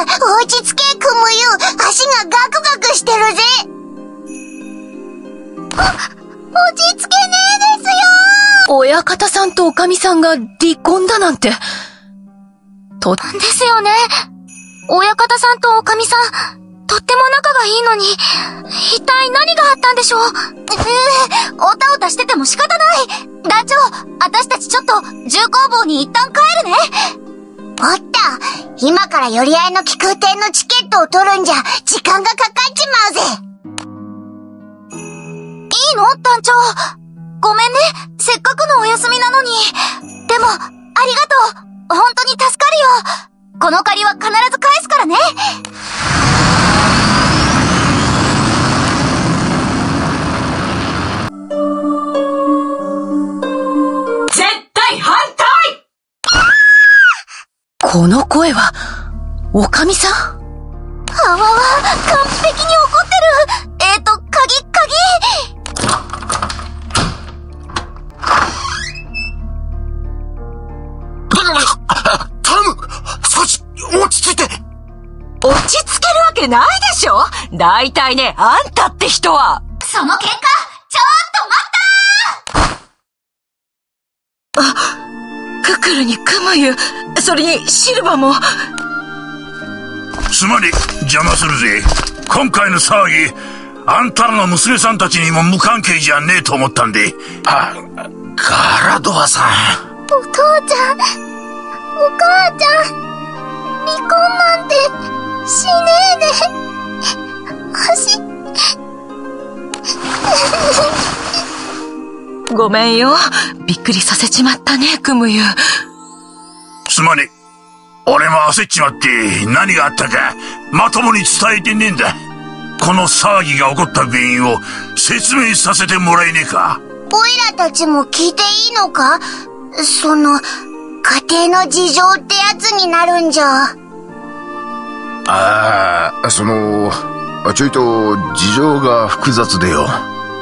落ち着け、クムユ。足がガクガクしてるぜ。落ち着けねえですよ。 親方さんとおかみさんが離婚だなんて。 ですよね。親方さんとおかみさん、とっても仲がいいのに、一体何があったんでしょう。おたおたしてても仕方ない。団長、私たちちょっと重工房に一旦帰るね。 おった。今から寄り合いの気空艇のチケットを取るんじゃ、時間がかかっちまうぜ。 いいの？団長。ごめんね。せっかくのお休みなのに。でも、ありがとう。本当に助かるよ。この借りは必ず返すからね。 絶対反対！ この声は、おかみさん？ あわわ、完璧に怒ってる。鍵。 頼む！少し、落ち着いて！ 落ち着けるわけないでしょ。だいたいね、あんたって人は。 その結果、ちょっと待ったククルにクムユ、それにシルバも。 すまねえ、邪魔するぜ。今回の騒ぎ、あんたらの娘さんたちにも無関係じゃねえと思ったんで。ガラドアさん。 お父ちゃん、お母ちゃん、離婚なんてしねえで。 ごめんよ。びっくりさせちまったね、クムユ。 すまねえ。俺も焦っちまって何があったかまともに伝えてねえんだ。この騒ぎが起こった原因を説明させてもらえねえか。 おいらたちも聞いていいのか？その、家庭の事情ってやつになるんじゃ。 ちょいと事情が複雑でよ。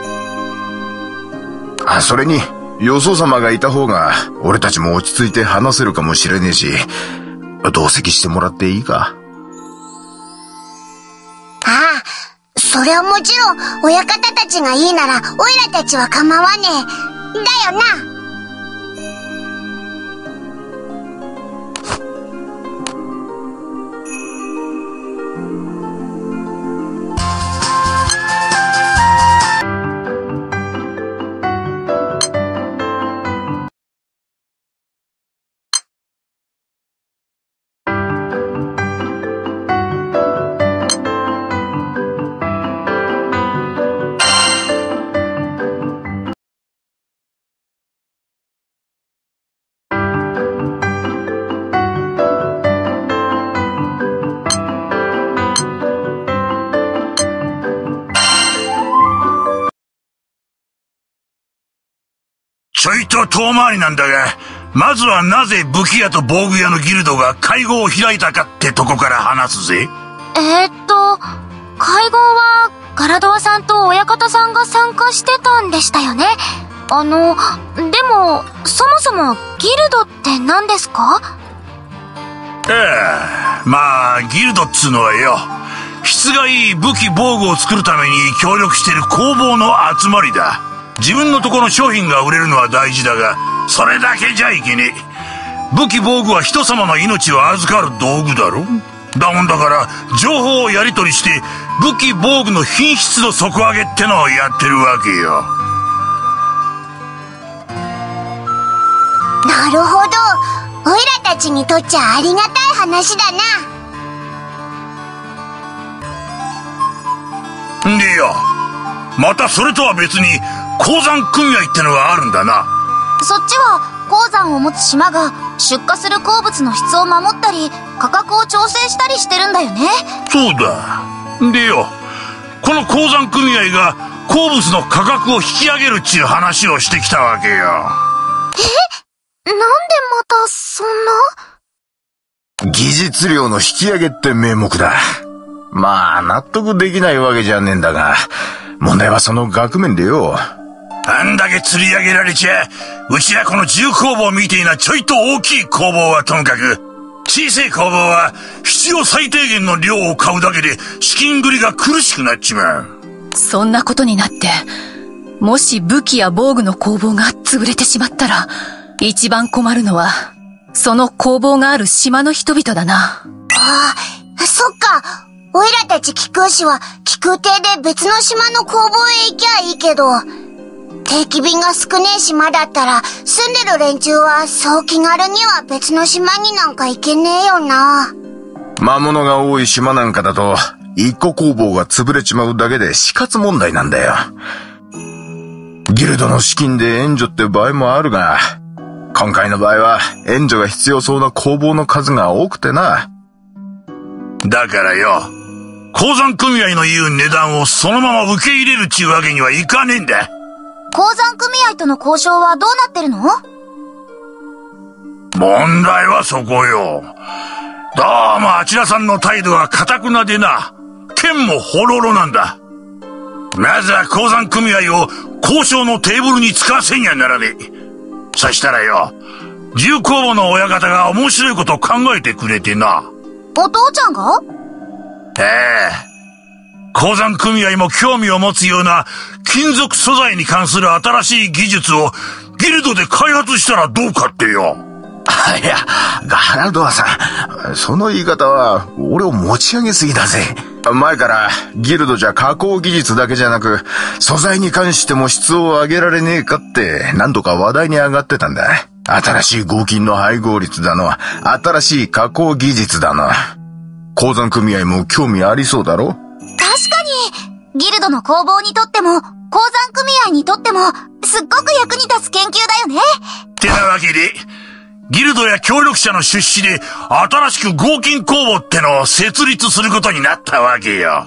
それに、よそ様がいた方が俺たちも落ち着いて話せるかもしれねえし、同席してもらっていいか？ ああ、それはもちろん、親方たちがいいなら、おいらたちは構わねえ。だよな。 ちょいと遠回りなんだが、まずはなぜ武器屋と防具屋のギルドが会合を開いたかってとこから話すぜ。 会合はガラドアさんと親方さんが参加してたんでしたよね。でも、そもそもギルドって何ですか？ ギルドっつうのはよ、質がいい武器防具を作るために協力してる工房の集まりだ。自分のとこの商品が売れるのは大事だが、それだけじゃいけねえ。武器防具は人様の命を預かる道具だろ。だもんだから、情報をやり取りして、武器防具の品質の底上げってのをやってるわけよ。 なるほど。おいらたちにとっちゃありがたい話だな。 んでよ、またそれとは別に鉱山組合ってのがあるんだな。 そっちは鉱山を持つ島が出荷する鉱物の質を守ったり価格を調整したりしてるんだよね。 そうだ。でよ、この鉱山組合が鉱物の価格を引き上げるっちゅう話をしてきたわけよ。 なんでまたそんな？ 技術量の引き上げって名目だ。まあ納得できないわけじゃねえんだが、問題はその額面でよ。 あんだけ釣り上げられちゃ、うちはこの重工房みてえなちょいと大きい工房はともかく、 小さい工房は必要最低限の量を買うだけで資金繰りが苦しくなっちまう。 そんなことになって、もし武器や防具の工房が潰れてしまったら、一番困るのは、その工房がある島の人々だな。 ああ、そっか。おいらたち気空士は気空艇で別の島の工房へ行きゃいいけど、定期便が少ねえ島だったら、住んでる連中はそう気軽には別の島になんか行けねえよな。 魔物が多い島なんかだと、一個工房が潰れちまうだけで死活問題なんだよ。ギルドの資金で援助って場合もあるが、今回の場合は援助が必要そうな工房の数が多くてな。 だからよ、鉱山組合の言う値段をそのまま受け入れるちゅうわけにはいかねえんだ。 鉱山組合との交渉はどうなってるの？ 問題はそこよ。どうもあちらさんの態度は堅くなでな、剣もほろろなんだ。まずは鉱山組合を交渉のテーブルに使わせんやならねえ。そしたらよ、重工房の親方が面白いことを考えてくれてな。 お父ちゃんが？ ええ。鉱山組合も興味を持つような金属素材に関する新しい技術をギルドで開発したらどうかってよ。 いや、ガラルドアさん、その言い方は俺を持ち上げすぎだぜ。前からギルドじゃ加工技術だけじゃなく、素材に関しても質を上げられねえかって何度か話題に上がってたんだ。新しい合金の配合率だの、新しい加工技術だの。鉱山組合も興味ありそうだろ？ 確かに、ギルドの工房にとっても、鉱山組合にとっても、すっごく役に立つ研究だよね。 ってなわけで、ギルドや協力者の出資で新しく合金工房ってのを設立することになったわけよ。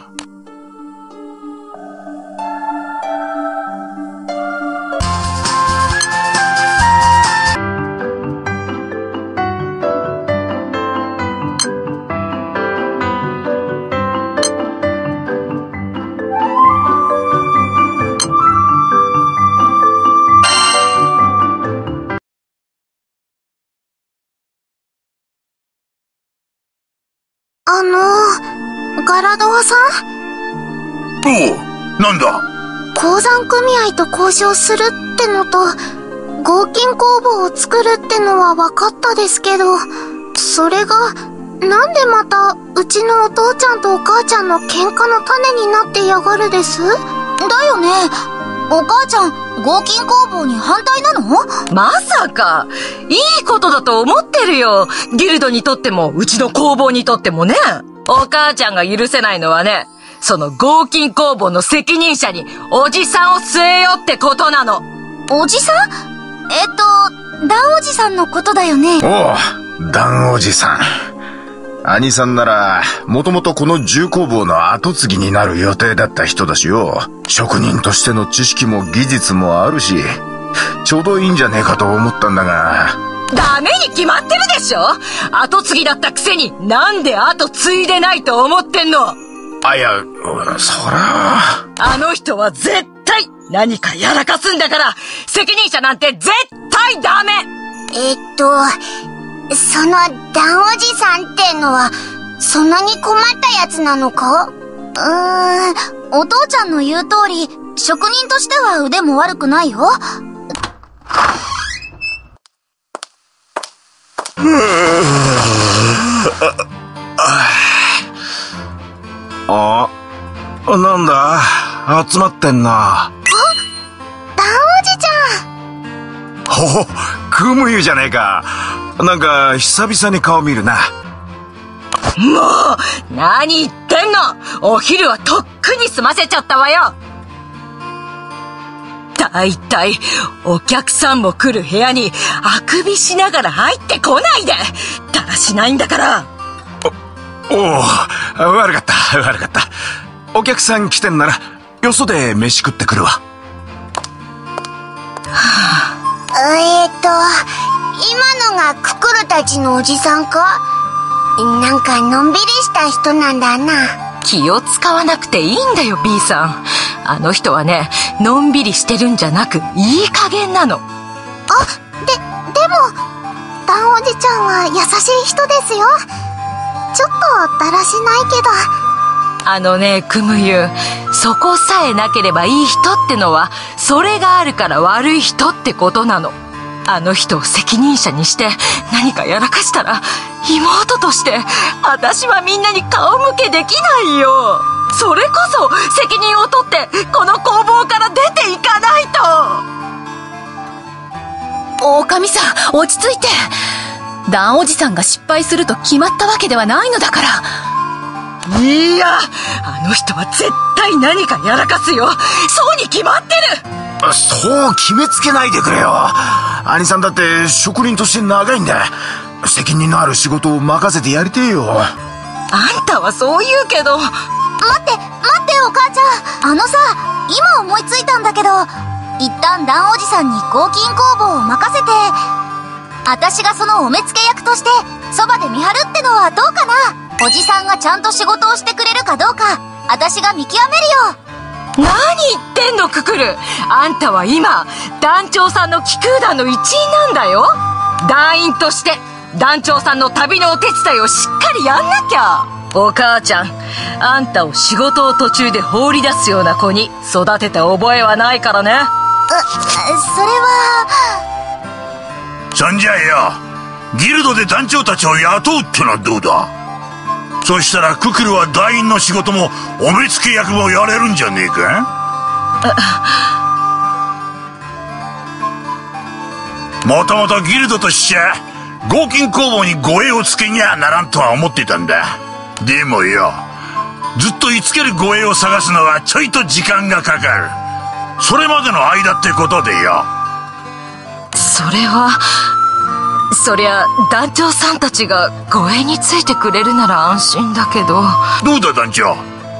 ガラドアさん？ おう、なんだ？ 鉱山組合と交渉するってのと、合金工房を作るってのは分かったですけど、それが、なんでまた、うちのお父ちゃんとお母ちゃんの喧嘩の種になってやがるです？だよね。お母ちゃん、合金工房に反対なの？ まさか、いいことだと思ってるよ。ギルドにとっても、うちの工房にとってもね。お母ちゃんが許せないのはね、その合金工房の責任者におじさんを据えよってことなの。 おじさん？ダンおじさんのことだよね。 おう、ダンおじさん。兄さんなら、もともとこの重工房の後継ぎになる予定だった人だしよ。職人としての知識も技術もあるし、ちょうどいいんじゃねえかと思ったんだが。 ダメに決まってるでしょ。後継ぎだったくせになんで後継いでないと思ってんの？ いや、そら。 あの人は絶対何かやらかすんだから、責任者なんて絶対ダメ。 そのダンおじさんってのは、そんなに困ったやつなのか？ お父ちゃんの言う通り、職人としては腕も悪くないよ。 なんだ？集まってんな。 ダンおじちゃん。 ほほ、クムユじゃねえか。なんか久々に顔見るな。 もう何言ってんの。お昼はとっくに済ませちゃったわよ。だいたいお客さんも来る部屋にあくびしながら入ってこないで。だらしないんだから。 おお、悪かった。お客さん来てんならよそで飯食ってくるわ。 今のがククルたちのおじさんか？なんかのんびりした人なんだな。 気を使わなくていいんだよ B さん。あの人はね、のんびりしてるんじゃなくいい加減なの。 でもダダンおじちゃんは優しい人ですよ。ちょっとだらしないけど。 おかみさん、落ち着いて。ダンおじさんが失敗すると決まったわけではないのだから。 いや、あの人は絶対何かやらかすよ。そうに決まってる。 そう決めつけないでくれよ。兄さんだって職人として長いんだ。責任のある仕事を任せてやりてえよ。 あんたはそう言うけど。 待ってお母ちゃん。さ、今思いついたんだけど、一旦ダンおじさんに合金工房を任せて、私がそのお目付け役としてそばで見張るってのはどうかな。おじさんがちゃんと仕事をしてくれるかどうか、私が見極めるよ。 何言ってんのククル。あんたは今団長さんの気空団の一員なんだよ。団員として団長さんの旅のお手伝いをしっかりやんなきゃ。お母ちゃん、あんたを仕事を途中で放り出すような子に育てた覚えはないからね。 それは。 そんじゃよ、ギルドで団長たちを雇うってのはどうだ。そしたらククルは団員の仕事もお目付け役もやれるんじゃねえか。もともとギルドとしちゃ合金工房に護衛をつけにゃならんとは思ってたんだ。でもよ、ずっと居つける護衛を探すのはちょいと時間がかかる。それまでの間ってことでよ。 そりゃ団長さんたちが護衛についてくれるなら安心だけど。 どうだ団長。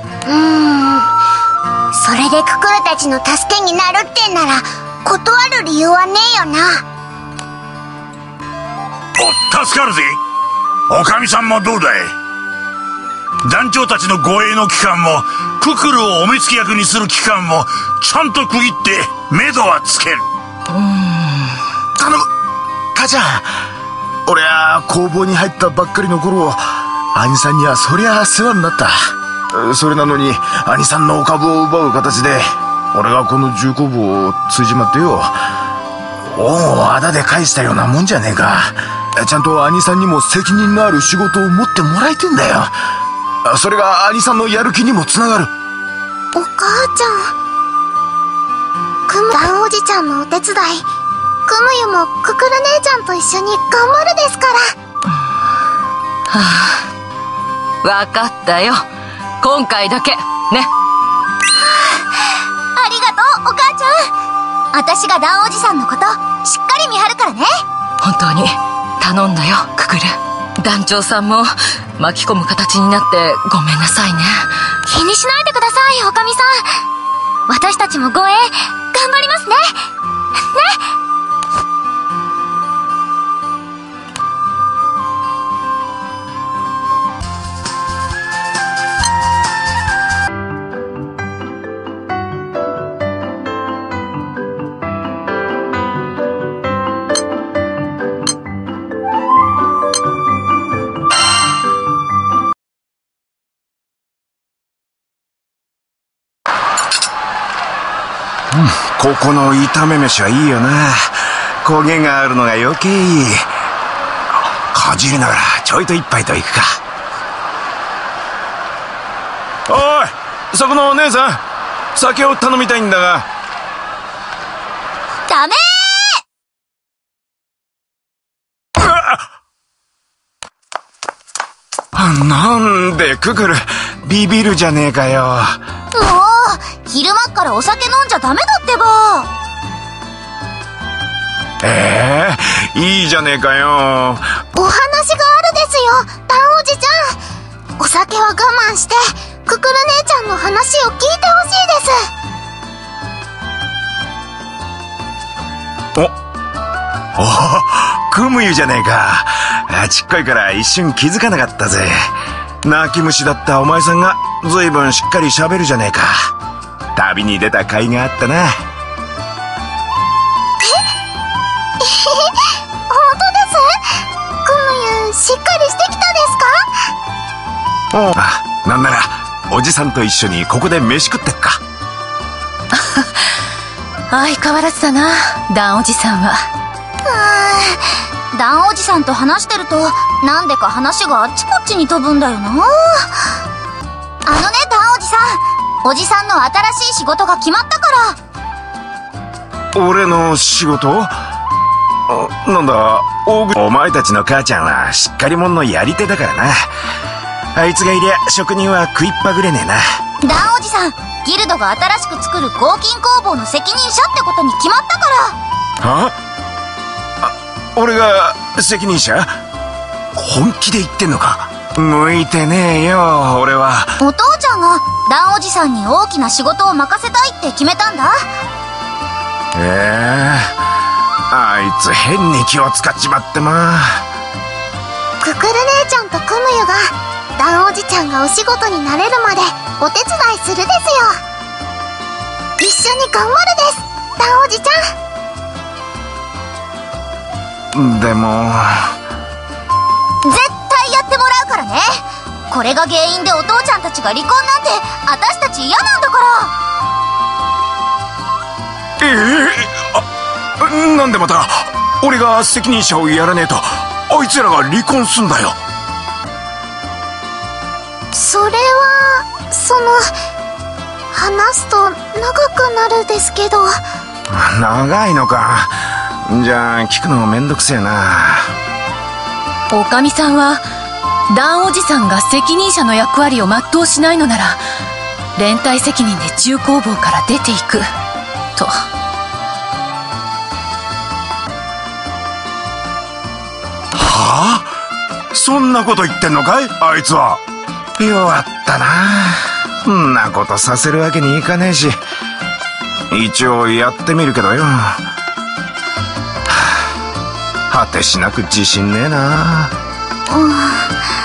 それでククルたちの助けになるってんなら断る理由はねえよな。 助かるぜ。おかみさんもどうだい。団長たちの護衛の期間もククルをお目付け役にする期間もちゃんと区切って目処はつける。 頼む母ちゃん。俺は工房に入ったばっかりの頃、兄さんにはそりゃ世話になった。それなのに兄さんのお株を奪う形で俺がこの重工房を継いじまってよ、恩をあだで返したようなもんじゃねえか。ちゃんと兄さんにも責任のある仕事を持ってもらえてんだよ。それが兄さんのやる気にもつながる。 お母ちゃん、ダンおじちゃんのお手伝い、クムユもククル姉ちゃんと一緒に頑張るですから。 わかったよ。今回だけね。 ありがとうお母ちゃん。私がダンおじさんのことしっかり見張るからね。 本当に頼んだよククル。団長さんも巻き込む形になってごめんなさいね。 気にしないでくださいおかみさん。私たちも護衛頑張りますね。 ここの炒め飯はいいよな。焦げがあるのが余計いい。かじりながらちょいと一杯といくか。おい、そこのお姉さん、酒を頼みたいんだが。 ダメー。なんでククルビビるじゃねえかよ。 もう昼間っからお酒飲んじゃダメだってば。 いいじゃねえかよ。 お話があるですよ、ダンおじちゃん。お酒は我慢してククル姉ちゃんの話を聞いてほしいです。 おクムユじゃねえか。ちっこいから一瞬気づかなかったぜ。泣き虫だったお前さんがずいぶんしっかり喋るじゃねえか。旅に出た甲斐があったな。 本当です？ なんならおじさんと一緒にここで飯食ってっか。 相変わらずだな、ダンおじさんは。 ダンおじさんと話してると、なんでか話があっちこっちに飛ぶんだよな。ダンおじさん。おじさんの新しい仕事が決まったから。 俺の仕事？なんだ、お前たちの母ちゃんはしっかり者のやり手だからな。あいつがいりゃ職人は食いっぱぐれねえな。 ダンおじさん、ギルドが新しく作る合金工房の責任者ってことに決まったから。 は？俺が責任者？本気で言ってんのか？向いてねえよ、俺は。 お父ちゃんがダンおじさんに大きな仕事を任せたいって決めたんだ。 あいつ変に気を使っちまってま。 ククル姉ちゃんとクムユがダンおじちゃんがお仕事になれるまでお手伝いするですよ。一緒に頑張るです、ダンおじちゃん。 でも絶対やってもらうからね。これが原因でお父ちゃんたちが離婚なんて私たち嫌なんだから。 なんでまた俺が責任者をやらねえとあいつらが離婚すんだよ。 それは話すと長くなるですけど。 長いのか。じゃあ聞くのめんどくせえな。 おかみさんはダンおじさんが責任者の役割を全うしないのなら連帯責任で重工房から出ていくと。 はあ？そんなこと言ってんのかいあいつは。弱ったな。そんなことさせるわけにいかねえし、一応やってみるけどよ。果てしなく自信ねえな。